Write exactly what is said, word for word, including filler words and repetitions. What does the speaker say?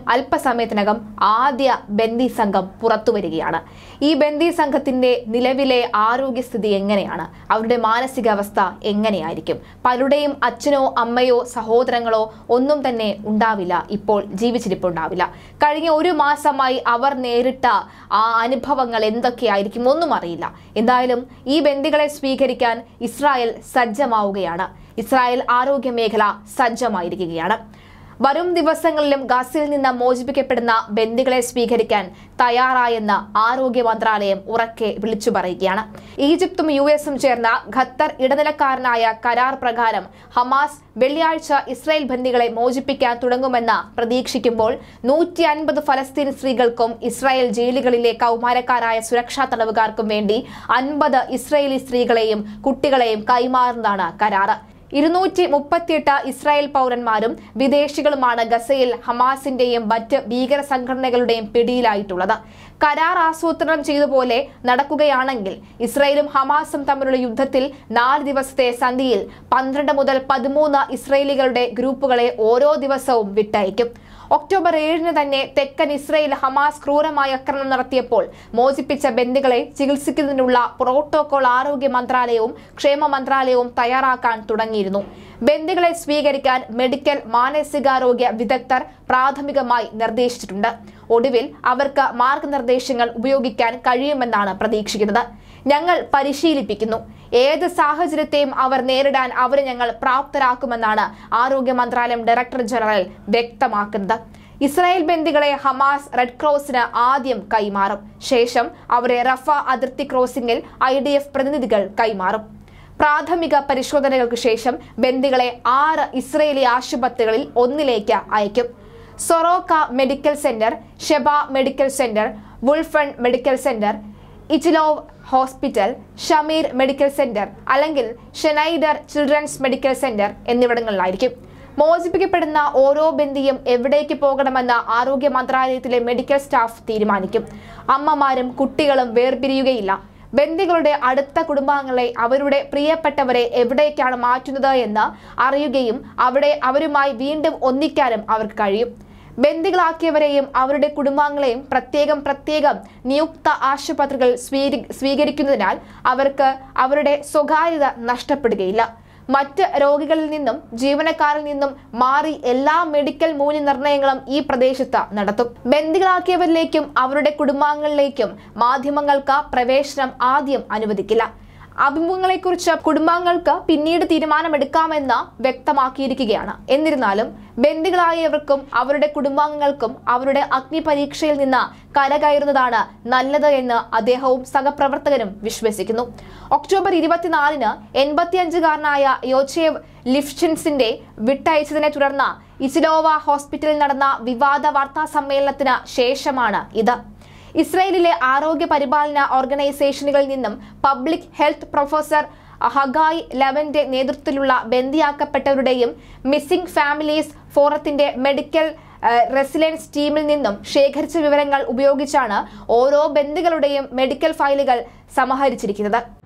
അല്പസമയത്തിനകം ആദ്യ ബന്ദി സംഘം പുറത്തുവരികയാണ്. ഈ ബന്ദി സംഘത്തിന്റെ നിലവിലെ ആരോഗ്യസ്ഥിതി എങ്ങനെയാണ്? അവരുടെ മാനസികാവസ്ഥ എങ്ങനെയായിരിക്കും? പലരുടെയും അച്ഛനോ അമ്മയോ സഹോദരങ്ങളോ ഒന്നും തന്നെ ഉണ്ടാവില്ല, ഇപ്പോൾ ജീവിച്ചിരിപ്പുണ്ടാവില്ല. കഴിഞ്ഞ ഒരു മാസമായി അവർ നേരിട്ട ആ അനുഭവങ്ങൾ എന്തൊക്കെയായിരിക്കും ഒന്നും അറിയില്ല. എന്തായാലും ഈ ബന്ദികളെ സ്വീകരിക്കാൻ ഇസ്രായേൽ സജ്ജമാവുകയാണ്. ഇസ്രായേൽ ആരോഗ്യ മേഖല സജ്ജമായിരിക്കുകയാണ്. വരും ദിവസങ്ങളിലും ഗാസയിൽ നിന്ന് മോചിപ്പിക്കപ്പെടുന്ന ബന്ദികളെ സ്വീകരിക്കാൻ തയ്യാറായെന്ന് ആരോഗ്യ മന്ത്രാലയം ഉറക്കെ വിളിച്ചു പറയുകയാണ്. ഈജിപ്തും യു എസും ചേർന്ന ഖത്തർ ഇടനിലക്കാരനായ കരാർ പ്രകാരം ഹമാസ് വെള്ളിയാഴ്ച ഇസ്രായേൽ ബന്ദികളെ മോചിപ്പിക്കാൻ തുടങ്ങുമെന്ന് പ്രതീക്ഷിക്കുമ്പോൾ നൂറ്റി അൻപത് ഫലസ്തീൻ സ്ത്രീകൾക്കും ഇസ്രായേൽ ജയിലുകളിലെ കൗമാരക്കാരായ സുരക്ഷാ തടവുകാർക്കും വേണ്ടി അൻപത് ഇസ്രായേലി സ്ത്രീകളെയും കുട്ടികളെയും കൈമാറുന്നതാണ് കരാറ്. ഇരുന്നൂറ്റി മുപ്പത്തിയെട്ട് ഇസ്രായേൽ പൗരന്മാരും വിദേശികളുമാണ് ഗസയിൽ ഹമാസിന്റെയും മറ്റ് ഭീകര സംഘടനകളുടെയും പിടിയിലായിട്ടുള്ളത്. കരാർ ആസൂത്രണം ചെയ്തപോലെ നടക്കുകയാണെങ്കിൽ ഇസ്രായേലും ഹമാസും തമ്മിലുള്ള യുദ്ധത്തിൽ നാല് ദിവസത്തെ സന്ധിയിൽ പന്ത്രണ്ട് മുതൽ പതിമൂന്ന് ഇസ്രായേലികളുടെ ഗ്രൂപ്പുകളെ ഓരോ ദിവസവും വിട്ടയക്കും. ഒക്ടോബർ ഏഴിന് തന്നെ തെക്കൻ ഇസ്രായേൽ ഹമാസ് ക്രൂരമായ ആക്രമണം നടത്തിയപ്പോൾ മോചിപ്പിച്ച ബന്ദികളെ ചികിത്സിക്കുന്നതിനുള്ള പ്രോട്ടോകോൾ ആരോഗ്യ മന്ത്രാലയവും ക്ഷേമ മന്ത്രാലയവും തയ്യാറാക്കാൻ തുടങ്ങിയിരുന്നു. ബന്ദികളെ സ്വീകരിക്കാൻ മെഡിക്കൽ മാനസികാരോഗ്യ വിദഗ്ധർ പ്രാഥമികമായി നിർദ്ദേശിച്ചിട്ടുണ്ട്. ഒടുവിൽ അവർക്ക് മാർഗനിർദ്ദേശങ്ങൾ ഉപയോഗിക്കാൻ കഴിയുമെന്നാണ് പ്രതീക്ഷിക്കുന്നത്. ഞങ്ങൾ പരിശീലിപ്പിക്കുന്നു. ഏത് സാഹചര്യത്തെയും അവർ നേരിടാൻ അവരെ ഞങ്ങൾ പ്രാപ്തരാക്കുമെന്നാണ് ആരോഗ്യ മന്ത്രാലയം ഡയറക്ടർ ജനറൽ വ്യക്തമാക്കുന്നത്. ഇസ്രായേൽ ബന്ദികളെ ഹമാസ് റെഡ് ക്രോസിന് ആദ്യം കൈമാറും. ശേഷം അവരെ റഫ അതിർത്തി ക്രോസിംഗിൽ ഐ ഡി എഫ് പ്രതിനിധികൾ കൈമാറും. പ്രാഥമിക പരിശോധനകൾക്ക് ശേഷം ബന്ദികളെ ആറ് ഇസ്രയേലി ആശുപത്രികളിൽ ഒന്നിലേക്ക് അയക്കും. Soroka medical centre, Sheba medical centre, Wolfson medical centre, Ichilov hospital, Shamir medical centre അല്ലെങ്കിൽ ഷെനൈഡർ ചിൽഡ്രൻസ് മെഡിക്കൽ സെന്റർ എന്നിവിടങ്ങളിലായിരിക്കും. മോചിപ്പിക്കപ്പെടുന്ന ഓരോ ബന്ദിയും എവിടേക്ക് പോകണമെന്ന് ആരോഗ്യ മന്ത്രാലയത്തിലെ മെഡിക്കൽ സ്റ്റാഫ് തീരുമാനിക്കും. അമ്മമാരും കുട്ടികളും വേർപിരിയുകയില്ല. ബന്ദികളുടെ അടുത്ത കുടുംബാംഗങ്ങളെ, അവരുടെ പ്രിയപ്പെട്ടവരെ എവിടേക്കാണ് മാറ്റുന്നത് എന്ന് അറിയുകയും അവിടെ അവരുമായി വീണ്ടും ഒന്നിക്കാനും അവർക്ക് കഴിയും. ബന്ദികളാക്കിയവരെയും അവരുടെ കുടുംബാംഗങ്ങളെയും പ്രത്യേകം പ്രത്യേകം നിയുക്ത ആശുപത്രികൾ സ്വീകരി സ്വീകരിക്കുന്നതിനാൽ അവർക്ക് അവരുടെ സ്വകാര്യത നഷ്ടപ്പെടുകയില്ല. മറ്റ് രോഗികളിൽ നിന്നും ജീവനക്കാരിൽ നിന്നും മാറി എല്ലാ മെഡിക്കൽ മൂല്യനിർണ്ണയങ്ങളും ഈ പ്രദേശത്ത് നടത്തും. ബന്ദികളാക്കിയവരിലേക്കും അവരുടെ കുടുംബാംഗങ്ങളിലേക്കും മാധ്യമങ്ങൾക്ക് പ്രവേശനം ആദ്യം അനുവദിക്കില്ല. അഭിമുഖങ്ങളെക്കുറിച്ച് കുടുംബാംഗങ്ങൾക്ക് പിന്നീട് തീരുമാനമെടുക്കാമെന്ന് വ്യക്തമാക്കിയിരിക്കുകയാണ്. എന്നിരുന്നാലും ബന്ദികളായവർക്കും അവരുടെ കുടുംബാംഗങ്ങൾക്കും അവരുടെ അഗ്നിപരീക്ഷയിൽ നിന്ന് കരകയറുന്നതാണ് നല്ലത് എന്ന് അദ്ദേഹവും സഹപ്രവർത്തകരും വിശ്വസിക്കുന്നു. ഒക്ടോബർ ഇരുപത്തിനാലിന് എൺപത്തിയഞ്ചുകാരനായ യോച്ചേവ് ലിഫ്ഷിൻസിന്റെ വിട്ടയച്ചതിനെ തുടർന്ന് ഇസ്ലോവ ഹോസ്പിറ്റലിൽ നടന്ന വിവാദ വാർത്താ സമ്മേളനത്തിന് ശേഷമാണ് ഇത്. ഇസ്രായേലിലെ ആരോഗ്യ പരിപാലന ഓർഗനൈസേഷനുകളിൽ നിന്നും പബ്ലിക് ഹെൽത്ത് പ്രൊഫസർ ഹഗായ് ലെവന്റെ നേതൃത്വത്തിലുള്ള ബന്ദിയാക്കപ്പെട്ടവരുടെയും മിസ്സിംഗ് ഫാമിലീസ് ഫോറത്തിന്റെ മെഡിക്കൽ റെസിലൻസ് ടീമിൽ നിന്നും ശേഖരിച്ച വിവരങ്ങൾ ഉപയോഗിച്ചാണ് ഓരോ ബന്ദികളുടെയും മെഡിക്കൽ ഫയലുകൾ സമാഹരിച്ചിരിക്കുന്നത്.